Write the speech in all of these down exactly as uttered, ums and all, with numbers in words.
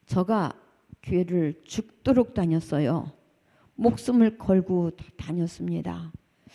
저가 교회를 죽도록 다녔어요. 목숨을 걸고 다녔습니다.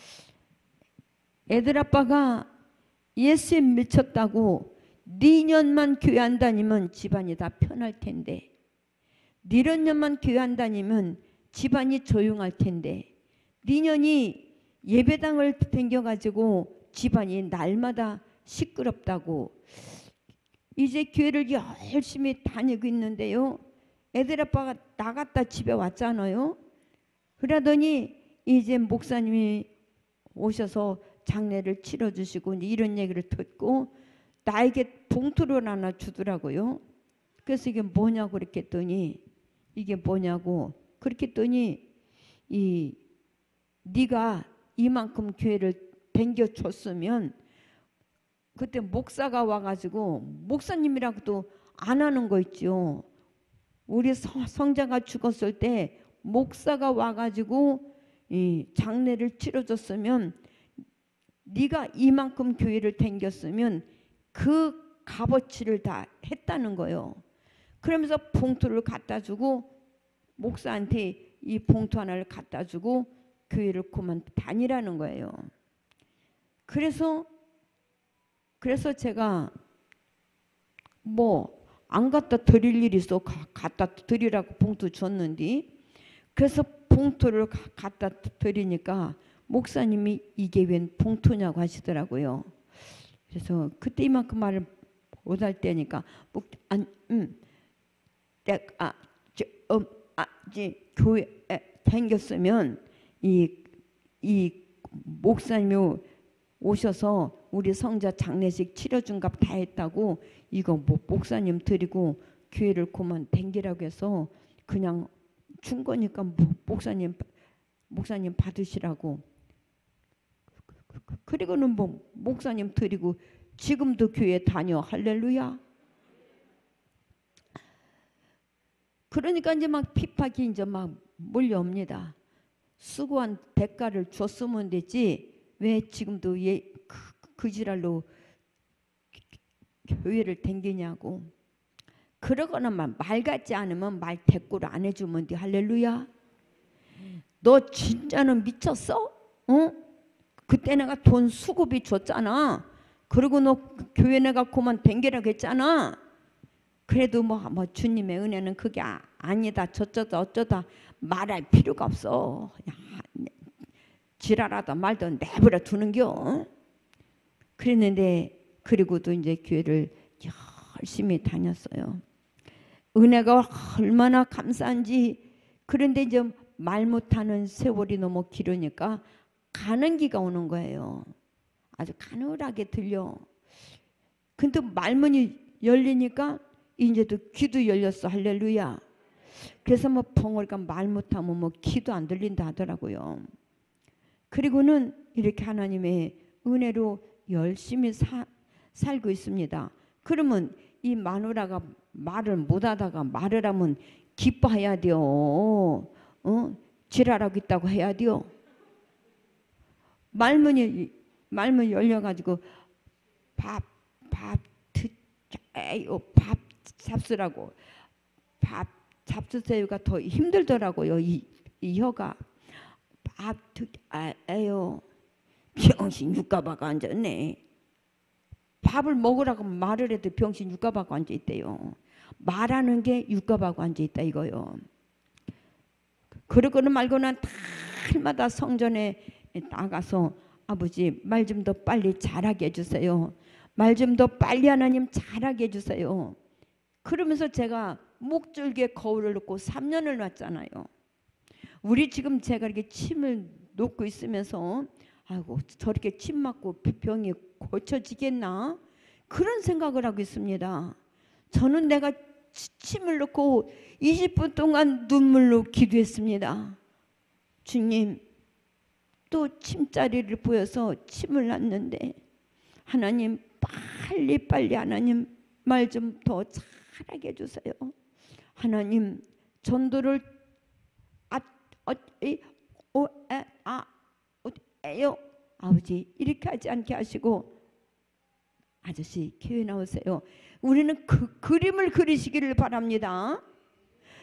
애들 아빠가 예수에 미쳤다고 네 년만 교회 안 다니면 집안이 다 편할 텐데, 네 년만 교회 안 다니면 집안이 조용할 텐데, 네 년이 예배당을 댕겨가지고 집안이 날마다 시끄럽다고 이제 교회를 열심히 다니고 있는데요. 애들 아빠가 나갔다 집에 왔잖아요. 그러더니 이제 목사님이 오셔서 장례를 치러주시고 이런 얘기를 듣고 나에게 봉투를 하나 주더라고요. 그래서 이게 뭐냐고 그렇게 했더니 이게 뭐냐고 그렇게 했더니 이 네가 이만큼 교회를 댕겨줬으면 그때 목사가 와가지고 목사님이라고도 안 하는 거 있죠. 우리 성자가 죽었을 때 목사가 와가지고 이 장례를 치러줬으면 네가 이만큼 교회를 댕겼으면 그 값어치를 다 했다는 거예요. 그러면서 봉투를 갖다 주고 목사한테 이 봉투 하나를 갖다 주고 교회를 그만 다니라는 거예요. 그래서 그래서 제가 뭐 안 갖다 드릴 일이 있어 갖다 드리라고 봉투 줬는데, 그래서 봉투를 갖다 드리니까 목사님이 이게 웬 봉투냐고 하시더라고요. 그래서 그때 이만큼 말을 못할 때니까 목, 안, 음, 아, 저, 음, 아, 이제 교회에 댕겼으면 이, 이 목사님이 오셔서 우리 성자 장례식 치러준 값 다 했다고 이거 뭐 목사님 드리고 교회를 그만 댕기라고 해서 그냥 준 거니까 목사님 목사님 받으시라고. 그리고는 뭐 목사님 드리고 지금도 교회 다녀. 할렐루야. 그러니까 이제 막 핍박이 이제 막 몰려옵니다. 수고한 대가를 줬으면 되지 왜 지금도 예, 그, 그 지랄로 교회를 댕기냐고. 그러거나 말 같지 않으면 말 대꾸를 안 해주면 돼. 할렐루야. 너 진짜는 미쳤어? 어? 그때 내가 돈 수고비 줬잖아. 그리고 너 교회 내가 그만 댕기라고 했잖아. 그래도 뭐, 뭐 주님의 은혜는 그게 아, 아니다 저쩌다 어쩌다 말할 필요가 없어. 그냥 지랄하다 말도 내버려 두는겨. 그랬는데 그리고도 이제 교회를 열심히 다녔어요. 은혜가 얼마나 감사한지. 그런데 이제 말 못하는 세월이 너무 길으니까 가는 기가 오는 거예요. 아주 가늘하게 들려. 근데 말문이 열리니까 이제도 귀도 열렸어. 할렐루야. 그래서 뭐 벙어리가 말 못하면 뭐 귀도 안 들린다 하더라고요. 그리고는 이렇게 하나님의 은혜로 열심히 사, 살고 있습니다. 그러면 이 마누라가 말을 못하다가 말을 하면 기뻐해야 돼요. 어? 지랄하고 있다고 해야 돼요. 말문이 말문 열려가지고 밥 밥 드세요. 밥 잡수라고. 밥 잡수세요가 더 힘들더라고요. 이, 이 혀가. 밥 드세요. 병신 육가바가 앉았네. 밥을 먹으라고 말을 해도 병신 육가바가 앉아있대요. 말하는 게 육가바가 앉아있다 이거요. 그러고는 말고는 달마다 성전에 나가서 아버지 말 좀 더 빨리 잘하게 해주세요. 말 좀 더 빨리 하나님 잘하게 해주세요. 그러면서 제가 목줄기에 거울을 놓고 삼 년을 놨잖아요. 우리 지금 제가 이렇게 침을 놓고 있으면서 아이고 저렇게 침 맞고 병이 고쳐지겠나 그런 생각을 하고 있습니다. 저는 내가 침을 놓고 이십 분 동안 눈물로 기도했습니다. 주님 또 침자리를 보여서 침을 놨는데 하나님 빨리 빨리 하나님 말 좀 더 잘하게 해주세요. 하나님 전도를 아, 어, 이, 어, 에, 아, 어, 에요. 아버지 이렇게 하지 않게 하시고 아저씨 교회 나오세요. 우리는 그 그림을 그리시기를 바랍니다.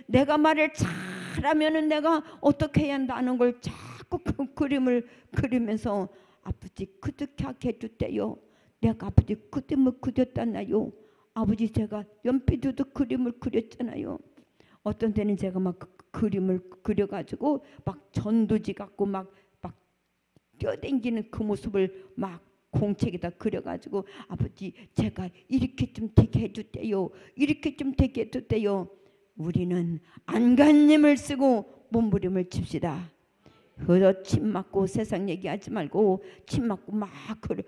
내가 말을 잘하면은 내가 어떻게 해야 한다는 걸 자꾸 그 그림을 그리면서 아버지 그득하게 해주대요. 내가 아버지 그림을 그렸잖아요. 아버지 제가 연필로도 그림을 그렸잖아요. 어떤 때는 제가 막 그 그림을 그려가지고 막 전도지 갖고 막, 막 뛰어댕기는 그 모습을 막 공책에다 그려가지고 아버지 제가 이렇게 좀 되게 해주대요. 이렇게 좀 되게 해주대요. 우리는 안간힘을 쓰고 몸부림을 칩시다. 그저 침 맞고 세상 얘기하지 말고 침 맞고 막 그래.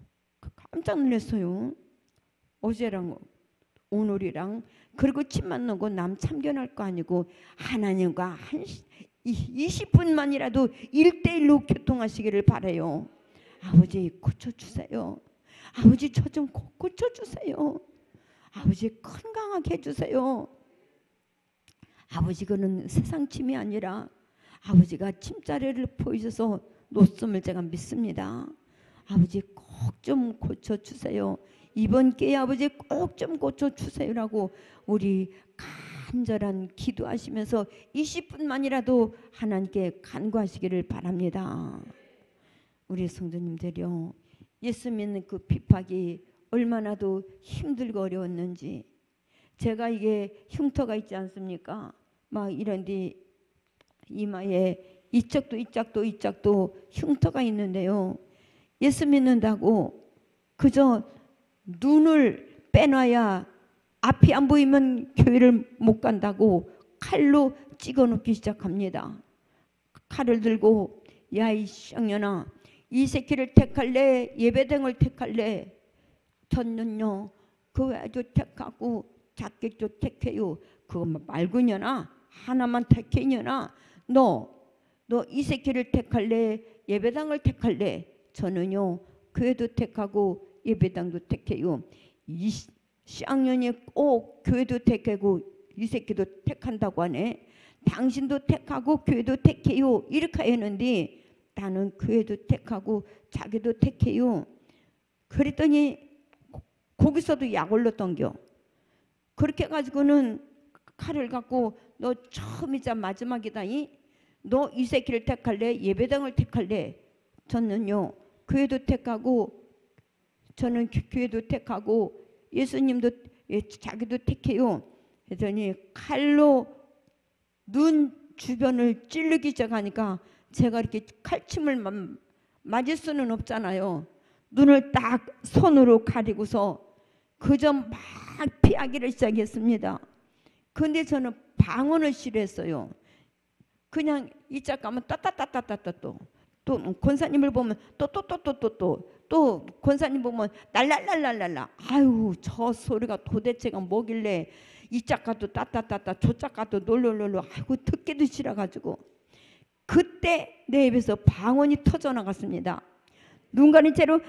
깜짝 놀랐어요. 어제랑 오늘이랑. 그리고 침 맞는 거 남 참견할 거 아니고 하나님과 한 이십 분만이라도 일대일로 교통하시기를 바라요. 아버지 고쳐주세요. 아버지 저 좀 고쳐주세요. 아버지 건강하게 해주세요. 아버지 그는 세상 침이 아니라 아버지가 침자리를 보이셔서 놓음을 제가 믿습니다. 아버지 꼭 좀 고쳐주세요. 이번 기회에 아버지 꼭 좀 고쳐주세요라고 우리 간절한 기도하시면서 이십 분만이라도 하나님께 간구하시기를 바랍니다. 우리 성도님들이요, 예수 믿는 그 핍박이 얼마나도 힘들고 어려웠는지. 제가 이게 흉터가 있지 않습니까? 막 이런데 이마에 이쪽도 이쪽도 이쪽도 흉터가 있는데요. 예수 믿는다고 그저 눈을 빼놔야 앞이 안 보이면 교회를 못 간다고 칼로 찍어놓기 시작합니다. 칼을 들고 야 이 쌍년아, 이 새끼를 택할래 예배당을 택할래? 저는요 교회도 택하고 작게도 택해요. 그거 말고냐나 하나만 택해냐나 너 너 이 새끼를 택할래 예배당을 택할래? 저는요 교회도 택하고 예배당도 택해요. 이 쌍년이 꼭 교회도 택하고 이 새끼도 택한다고 하네. 당신도 택하고 교회도 택해요. 이렇게 했는데 나는 교회도 택하고 자기도 택해요. 그랬더니 거기서도 약 올렸던겨. 그렇게 해가지고는 칼을 갖고 너 처음이자 마지막이다. 너 이 새끼를 택할래? 예배당을 택할래? 저는요 교회도 택하고 저는 교회도 택하고 예수님도 자기도 택해요. 그랬더니 칼로 눈 주변을 찌르기 시작하니까 제가 이렇게 칼침을 맞을 수는 없잖아요. 눈을 딱 손으로 가리고서 그저 막 피하기를 시작했습니다. 그런데 저는 방언을 싫어했어요. 그냥 이짝 가면 따따따따따따 또 또 권사님을 보면 또 또 또 또 또 또 또 권사님 보면 날랄랄랄랄라. 아유 저 소리가 도대체가 뭐길래 이짝 가도 따따따따 저짝 가도 놀놀놀놀. 아이고 듣기도 싫어가지고 그때 내 입에서 방언이 터져나갔습니다. 눈 가린 채로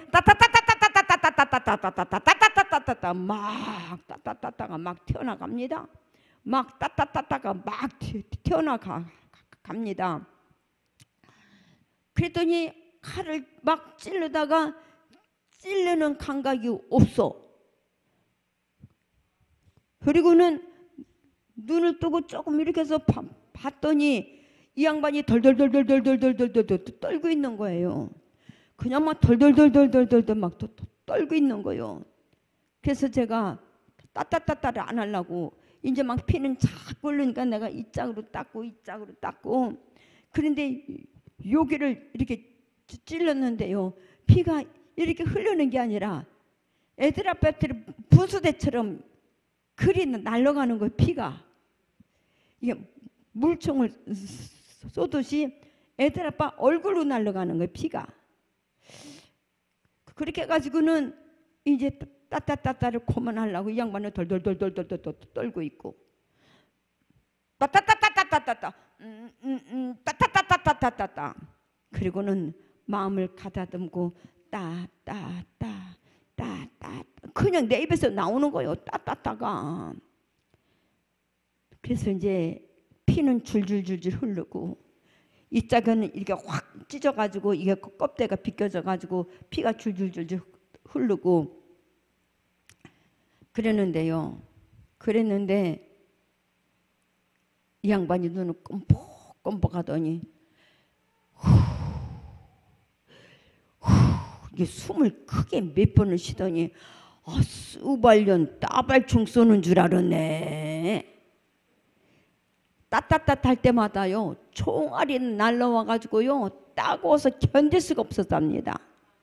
따따따따따따따따따따따따따따따따따따따 막 따따따따가 막 튀어나갑니다. 막 따따따따가 막 튀어나갑니다. 그랬더니 칼을 막 찌르다가 찌르는 감각이 없어. 그리고는 눈을 뜨고 조금 이렇게 해서 봤더니 이 양반이 덜덜덜덜덜덜덜덜덜 떨고 있는 거예요. 그냥 막 덜덜덜덜덜덜 막 떨고 있는 거예요. 그래서 제가 따따따따를 안 하려고 이제 막 피는 자꾸 흐르니까 내가 이 짝으로 닦고 이 짝으로 닦고 그런데 여기를 이렇게 찔렀는데요. 피가 이렇게 흐르는 게 아니라 애들 아파트 분수대처럼 그리 날아가는 거예요. 피가 이게 물총을 쏘듯이 애들 아빠 얼굴로 날아가는 거예요. 피가. 그렇게 해가지고는 이제 따따따따를 그만하려고 이 양반은 덜덜덜덜덜덜 떨고 있고 따따따따따따따 음, 음, 음, 따따따따따따따 그리고는 마음을 가다듬고 따따따 따따 그냥 내 입에서 나오는 거예요. 따따따가. 그래서 이제 피는 줄줄줄줄 흐르고 이 짝은 이렇게 확 찢어가지고 이게 껍데기가 비껴져가지고 피가 줄줄줄줄 흐르고 그랬는데요. 그랬는데 이 양반이 눈을 껌뻑껌뻑하더니 후, 후, 이게 숨을 크게 몇 번을 쉬더니 아, 수발년 따발총 쏘는 줄 알았네. 따따따 할 때마다요 총알이 날라와가지고요 따가워서 견딜 수가 없었답니다.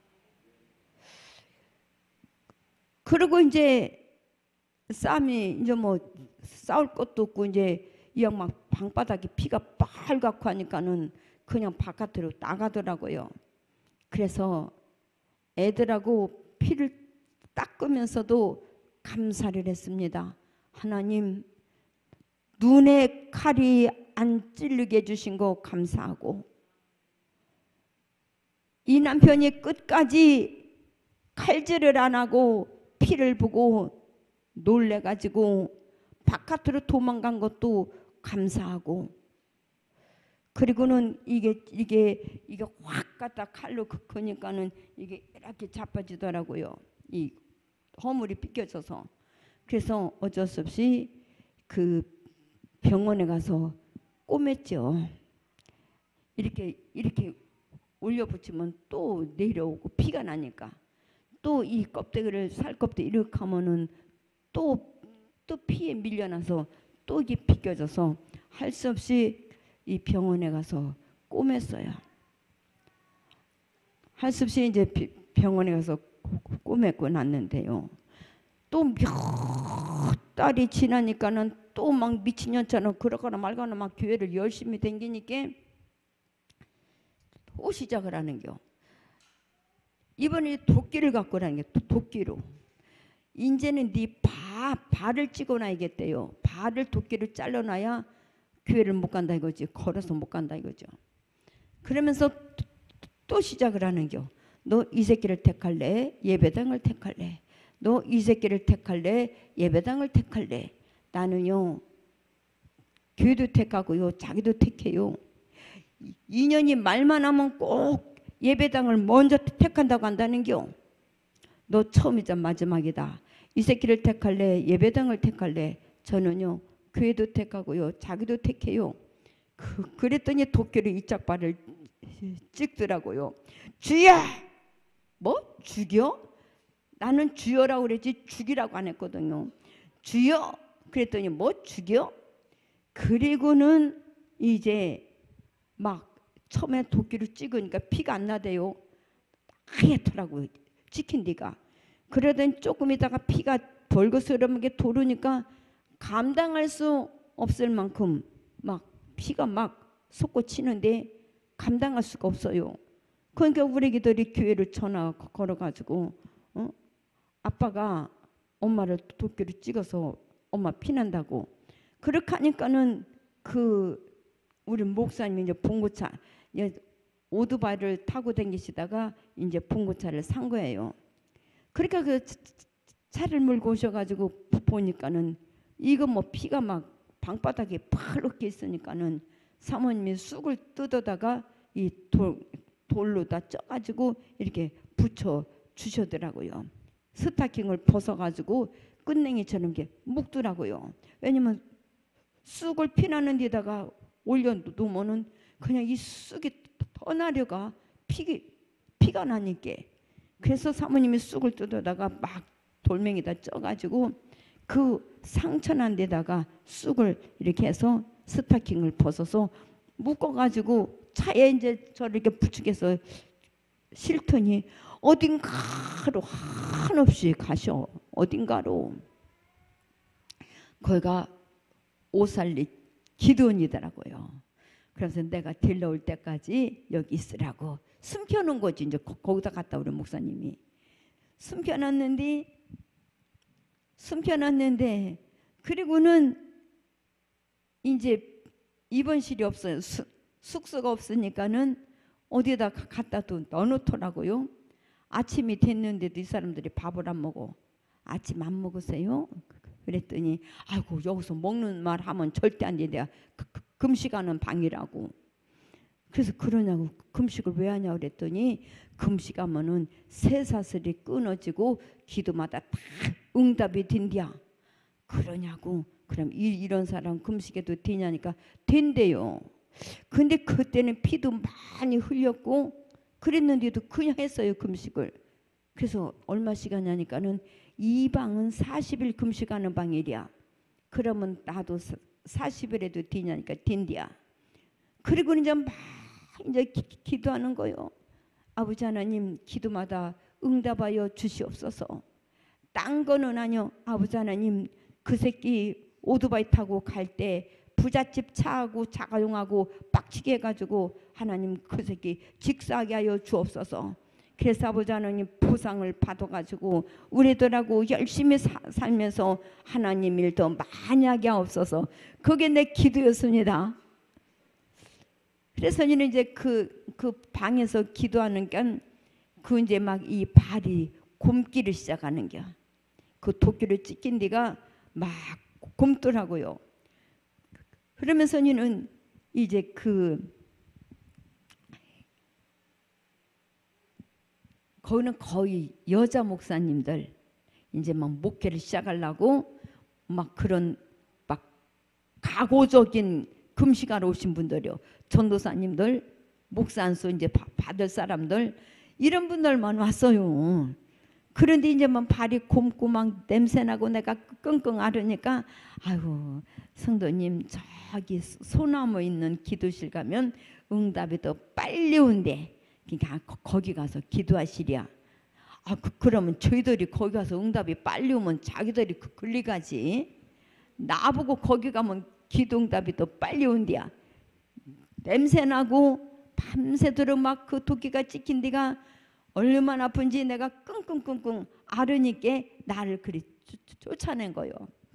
그리고 이제 싸움이 이제 뭐 싸울 것도 없고 이제 이 양반 방바닥에 피가 빨갛고 하니까는 그냥 바깥으로 나가더라고요. 그래서 애들하고 피를 닦으면서도 감사를 했습니다. 하나님, 눈에 칼이 안 찔리게 해주신 거 감사하고, 이 남편이 끝까지 칼질을 안 하고 피를 보고 놀래가지고 바깥으로 도망간 것도 감사하고, 그리고는 이게 이게 이게 확 갖다 칼로 긋으니까는 이게 이렇게 자빠지더라고요. 이 허물이 삐껴져서. 그래서 어쩔 수 없이 그 병원에 가서 꼬맸죠. 이렇게 이렇게 올려붙이면 또 내려오고 피가 나니까 또 이 껍데기를 살껍데기 이렇게 하면은 또 또 피에 밀려나서 또 이게 삐껴져서 할 수 없이 이 병원에 가서 꼬맸어요. 할 수 없이 이제 병원에 가서 꼬맸고 났는데요. 또 몇 달이 지나니까는 또 막 미친년처럼 그러거나 말거나 막 교회를 열심히 다니니까 또 시작을 하는겨. 이번에 도끼를 갖고 라는 게 도끼로. 이제는 네 바, 발을 찍어놔야겠대요. 발을 도끼를 잘라놔야 교회를 못 간다 이거지. 걸어서 못 간다 이거죠. 그러면서 또, 또 시작을 하는겨. 너 이 새끼를 택할래? 예배당을 택할래? 너 이 새끼를 택할래? 예배당을 택할래? 나는요 교회도 택하고요 자기도 택해요. 이 년이 말만 하면 꼭 예배당을 먼저 택한다고 한다는겨. 너 처음이자 마지막이다. 이 새끼를 택할래? 예배당을 택할래? 저는요 교회도 택하고요 자기도 택해요. 그, 그랬더니 도끼를 이짝발을 찍더라고요. 주여! 뭐? 죽여? 나는 주여라고 그랬지 죽이라고 안 했거든요. 주여! 그랬더니 뭐? 죽여? 그리고는 이제 막 처음에 도끼를 찍으니까 피가 안 나대요. 하얗더라고요. 찍힌 데가. 그러더니 조금 있다가 피가 벌거스름하게 도르니까 감당할 수 없을 만큼 막 피가 막 솟구치는데 감당할 수가 없어요. 그러니까 우리 기들이 교회를 전화 걸어가지고 어? 아빠가 엄마를 도끼로 찍어서 엄마 피난다고. 그렇게 하니까는 그 우리 목사님이 이제 봉고차 오토바이를 타고 다니시다가 이제 봉고차를 산 거예요. 그러니까 그 차를 몰고 오셔가지고 보니까는 이거 뭐 피가 막 방바닥에 파랗게 있으니까는 사모님이 쑥을 뜯어다가 이 돌, 돌로다 쪄가지고 이렇게 붙여 주시더라고요. 스타킹을 벗어가지고 끝냉이처럼 이렇게 묶더라고요. 왜냐면 쑥을 피나는 데다가 올려놓으면은 그냥 이 쑥이 터나려가 피, 피가 나니까. 그래서 사모님이 쑥을 뜯어다가 막 돌멩이다 쪄가지고 그 상처난 데다가 쑥을 이렇게 해서 스타킹을 벗어서 묶어가지고 차에 이제 저를 이렇게 부축해서 실더니 어딘가로 한없이 가셔. 어딘가로. 거기가 오살리 기도원이더라고요. 그래서 내가 데려올 때까지 여기 있으라고 숨겨놓은 거지. 이제 거기다 갔다 우리 목사님이 숨겨놨는데 숨겨놨는데 그리고는 이제 입원실이 없어요. 수, 숙소가 없으니까는 어디에다 갖다 또 넣어놓더라고요. 아침이 됐는데도 이 사람들이 밥을 안 먹어. 아침 안 먹으세요? 그랬더니 아이고 여기서 먹는 말 하면 절대 안 돼. 내가 금식하는 방이라고. 그래서 그러냐고. 금식을 왜 하냐고 그랬더니 금식하면은 쇠사슬이 끊어지고 기도마다 다 응답이 된디야. 그러냐고. 그럼 이, 이런 사람 금식해도 되냐니까 된대요. 근데 그때는 피도 많이 흘렸고 그랬는데도 그냥 했어요, 금식을. 그래서 얼마 시간 하니까는 이 방은 사십 일 금식하는 방이랴. 그러면 나도 사십 일에도 되냐니까 된디야. 그리고 이제 막 이제 기, 기도하는 거요. 아버지 하나님, 기도마다 응답하여 주시옵소서. 딴 거는 아니요. 아버지 하나님, 그 새끼 오토바이 타고 갈 때 부잣집 차하고 자가용하고 빡치게 해가지고 하나님 그 새끼 직사하게 하여 주옵소서. 그래서 아버지 하나님 보상을 받아가지고 우리들하고 열심히 사, 살면서 하나님 일 더 많이 하게 하옵소서. 그게 내 기도였습니다. 그래서 이제 그, 그 방에서 기도하는 게 그 이제 막 이 발이 굼기를 시작하는 게 그 도끼를 찍힌 데가 막 굼더라고요. 그러면서 이는 이제 그 거기는 거의 여자 목사님들 이제 막 목회를 시작하려고 막 그런 막 각오적인 금식하러 오신 분들이요. 전도사님들, 목사 안수 이제 받을 사람들 이런 분들만 왔어요. 그런데 이제 막 발이 굼고 막 냄새나고 내가 끙끙 앓으니까 아이고 성도님 저기 소나무 있는 기도실 가면 응답이 더 빨리 온대. 그러니까 거기 가서 기도하시랴. 아 그, 그러면 저희들이 거기 가서 응답이 빨리 오면 자기들이 그 글리 가지. 나보고 거기 가면 기도 응답이 더 빨리 온대야. 냄새나고 밤새도록 막 그 도끼가 찍힌 데가 얼마나 아픈지 내가 끙끙끙끙 앓으니까 나를 그리 쫓아낸 거요.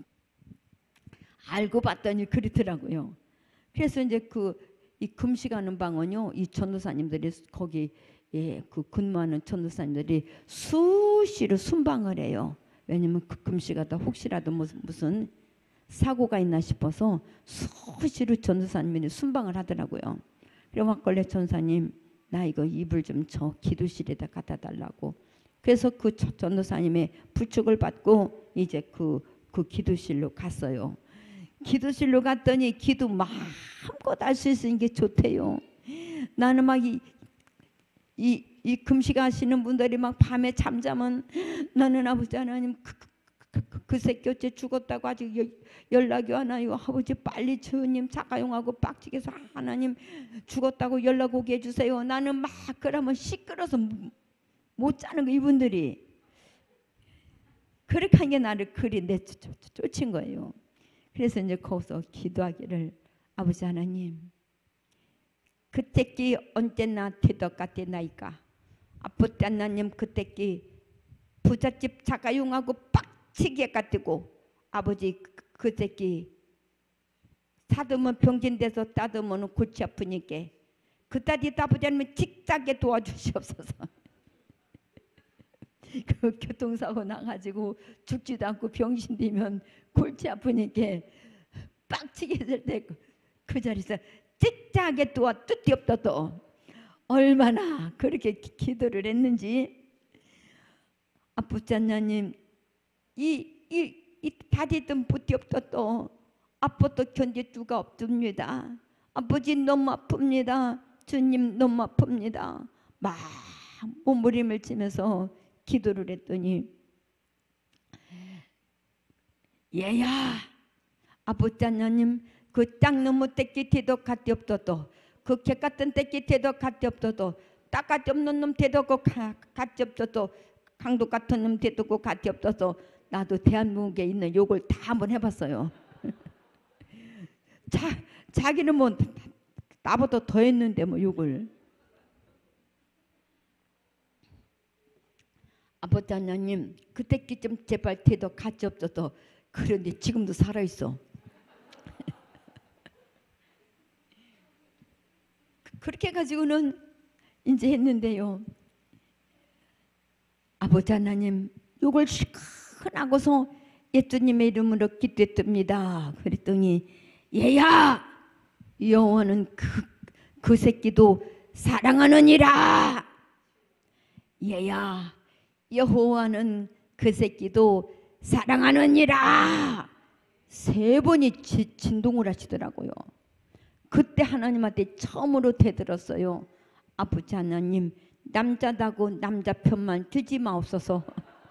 알고 봤더니 그렇더라고요. 그래서 이제 그 이 금식하는 방은요, 이 전도사님들이 거기 예, 그 근무하는 전도사님들이 수시로 순방을 해요. 왜냐면 그 금식하다 혹시라도 무슨, 무슨 사고가 있나 싶어서 수시로 전도사님들이 순방을 하더라고요. 그래 막걸리 전사님 나 이거 이불 좀 저 기도실에다 갖다 달라고. 그래서 그 전도사님의 부축을 받고 이제 그, 그 기도실로 갔어요. 기도실로 갔더니 기도 마음껏 할 수 있는 게 좋대요. 나는 막 이 이, 이 금식하시는 분들이 막 밤에 잠자면 나는 아버지 하나님 그, 그, 그, 그 새끼 어째 죽었다고 아직 여, 연락이 와나요. 아버지 빨리 주님 자가용하고 빡치게서 하나님 죽었다고 연락 오게 해주세요. 나는 막 그러면 시끄러워서 못 자는 거 이분들이. 그렇게 한 게 나를 그리 내쫓은 거예요. 그래서 이제 거기서 기도하기를 아버지 하나님 그때끼 언제나 되덕 같대나이까. 아버지 하나님 그때끼 부잣집 자가용하고 빡치게 같고 아버지 그때끼 사드면 병진돼서 따드면 골치 아프니까 그따지 아버지 하나님 직작에 도와주시옵소서. 그 교통사고 나가지고 죽지도 않고 병신되면 골치 아프니까 빡치게 될 때 그 자리에서 직작에 도와 뚜띠없어도 얼마나 그렇게 기도를 했는지. 아버지 하나님 이, 이, 이 다리든 부띠없어도 아파도 견딜 수가 없습니다. 아버지 너무 아픕니다. 주님 너무 아픕니다. 막 몸부림을 치면서 기도를 했더니 얘야 아버지 하나님 그 땅 너무 떼끼 대도 갓이 없어도 그 개 같은 떼끼 대도 갓이 없어도 딱 갓이 없는 놈 대도 갓이 없어도 강도 같은 놈 대도 갓이 없어서 나도 대한민국에 있는 욕을 다 한번 해봤어요. 자, 자기는 뭐 나보다 더 했는데 뭐 욕을. 아버지 하나님 그때끼 좀 제발 대도 같이 없어서. 그런데 지금도 살아있어. 그렇게 해가지고는 이제 했는데요. 아버지 하나님 욕을 시큰하고서 예수님의 이름으로 기도했답니다. 그랬더니 얘야 여호와는 그, 그 새끼도 사랑하느니라. 얘야 여호와는 그 새끼도 사랑하느니라. 세 번이 지, 진동을 하시더라고요. 그때 하나님한테 처음으로 대들었어요. 아버지 하나님, 남자다고 남자 편만 들지 마옵소서.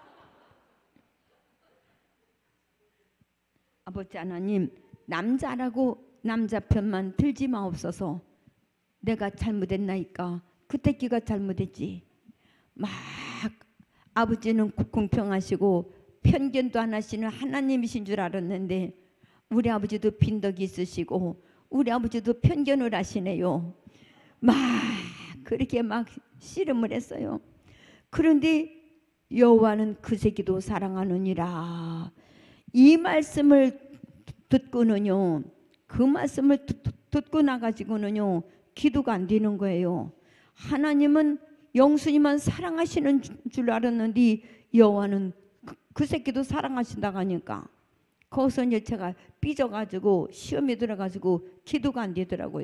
아버지 하나님, 남자라고 남자 편만 들지 마옵소서. 내가 잘못했나이까? 그때 끼가 잘못했지. 막 아버지는 공평하시고 편견도 안 하시는 하나님이신 줄 알았는데 우리 아버지도 빈덕이 있으시고 우리 아버지도 편견을 하시네요. 막 그렇게 막 씨름을 했어요. 그런데 여호와는 그 새끼도 사랑하느니라. 이 말씀을 듣고는요, 그 말씀을 듣, 듣고 나가지고는요 기도가 안 되는 거예요. 하나님은 영순이만 사랑하시는 줄 알았는데 여호와는 그, 그 새끼도 사랑하신다고 하니까 거기서 이제 제가 삐져가지고 시험에 들어가지고 기도가 안 되더라고요.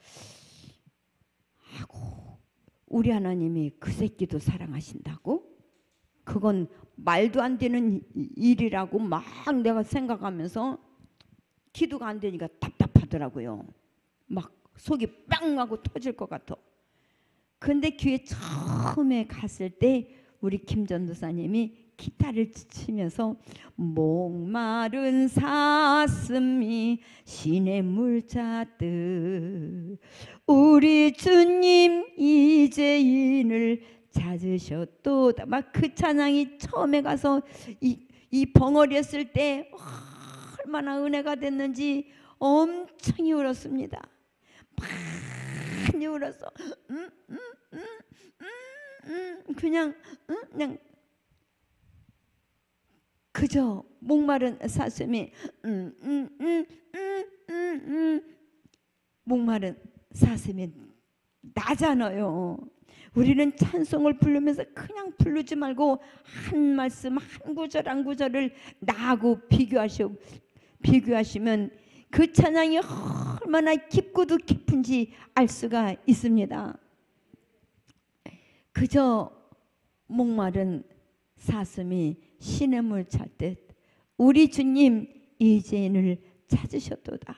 하고 우리 하나님이 그 새끼도 사랑하신다고? 그건 말도 안 되는 일이라고 막 내가 생각하면서 기도가 안 되니까 답답하더라고요. 막 속이 빵 하고 터질 것 같아. 근데 교회 처음에 갔을 때 우리 김 전도사님이 기타를 치면서 목마른 사슴이 시냇물 찾듯 우리 주님 이제인을 찾으셨도다. 막 그 찬양이 처음에 가서 이, 이 벙어리였을 때 얼마나 은혜가 됐는지 엄청 울었습니다. 많이 울었어. 음, 음, 음, 음, 음, 그냥 음, 그냥 그저 목마른 사슴이 음, 음, 음, 음, 음, 음. 목마른 사슴이 나잖아요. 우리는 찬송을 부르면서 그냥 부르지 말고 한 말씀 한 구절 한 구절을 나하고 비교하시, 비교하시면 그 찬양이 얼마나 깊고도 깊은지 알 수가 있습니다. 그저 목마른 사슴이 시냇물 찾듯 우리 주님 이제인을 찾으셨도다.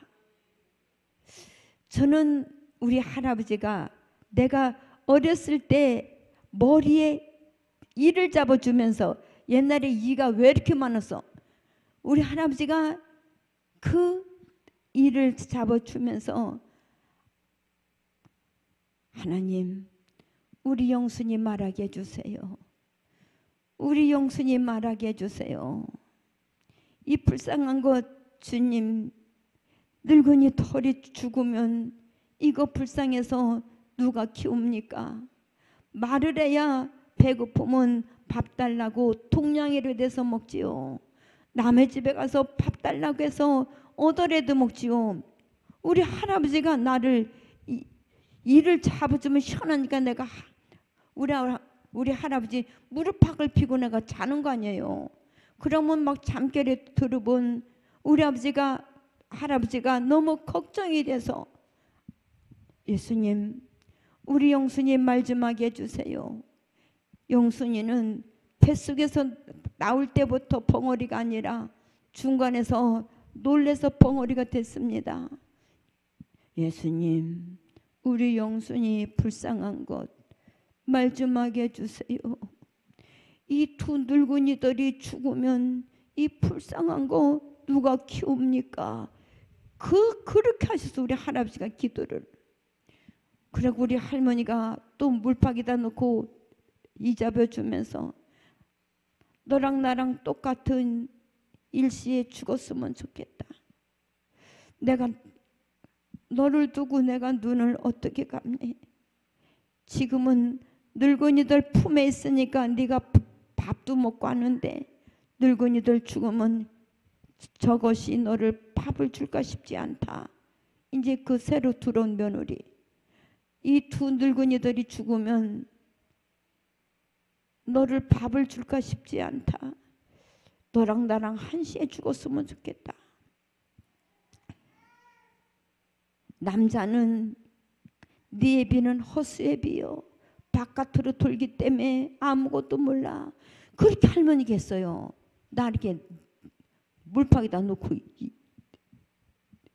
저는 우리 할아버지가 내가 어렸을 때 머리에 이를 잡아주면서 옛날에 이가 왜 이렇게 많았어? 우리 할아버지가 그 이를 잡아주면서 하나님 우리 영순이 말하게 해주세요. 우리 영순이 말하게 해주세요. 이 불쌍한 것 주님, 늙은이 털이 죽으면 이거 불쌍해서 누가 키웁니까? 말을 해야 배고프면 밥 달라고 동냥이를 대서 먹지요. 남의 집에 가서 밥 달라고 해서 얻어내도 먹지요. 우리 할아버지가 나를 이, 이를 잡아주면 시원하니까 내가 우리, 우리 할아버지 무릎팍을 피고 내가 자는 거 아니에요. 그러면 막 잠결에 들어본 우리 아버지가 할아버지가 너무 걱정이 돼서 예수님 우리 영순이 말 좀 하게 해주세요. 영순이는 뱃속에서 나올 때부터 벙어리가 아니라 중간에서 놀래서 벙어리가 됐습니다. 예수님 우리 영순이 불쌍한 것 말 좀 하게 해주세요. 이 두 늙은이들이 죽으면 이 불쌍한 거 누가 키웁니까? 그 그렇게 하셔서 우리 할아버지가 기도를. 그리고 우리 할머니가 또 물팍에다 놓고 이 잡아주면서 너랑 나랑 똑같은 일시에 죽었으면 좋겠다. 내가 너를 두고 내가 눈을 어떻게 감니? 지금은 늙은이들 품에 있으니까 네가 밥도 먹고 하는데 늙은이들 죽으면 저것이 너를 밥을 줄까 싶지 않다. 이제 그 새로 들어온 며느리 이 두 늙은이들이 죽으면 너를 밥을 줄까 싶지 않다. 너랑 나랑 한시에 죽었으면 좋겠다. 남자는 네 애비는 헛수애비요. 바깥으로 돌기 때문에 아무것도 몰라. 그렇게 할머니가 했어요. 나 이렇게 물팍에다 놓고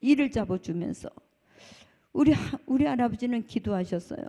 이를 잡아주면서 우리 하, 우리 할아버지는 기도하셨어요.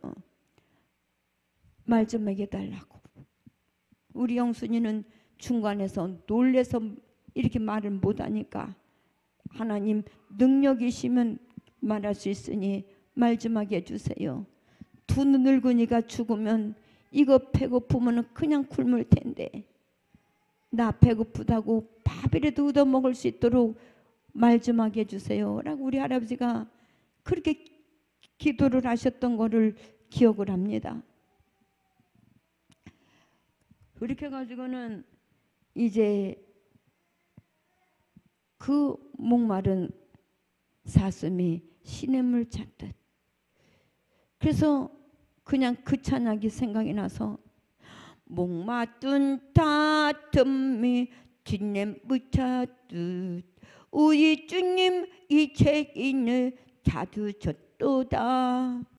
말 좀 먹여달라고. 우리 영순이는 중간에서 놀래서 이렇게 말을 못하니까 하나님 능력이시면 말할 수 있으니 말 좀 하게 해주세요. 두 늙은이가 죽으면 이거 배고프면 그냥 굶을 텐데 나 배고프다고 밥이라도 얻어 먹을 수 있도록 말 좀 하게 해주세요 라고 우리 할아버지가 그렇게 기도를 하셨던 거를 기억을 합니다. 그렇게 해가지고는 이제 그 목마른 사슴이 시냇물 찾듯 그래서 그냥 그 찬양이 생각이 나서 목마른 다툼이 시냇물 찾듯 우리 주님 이 죄인을 찾으셨도다.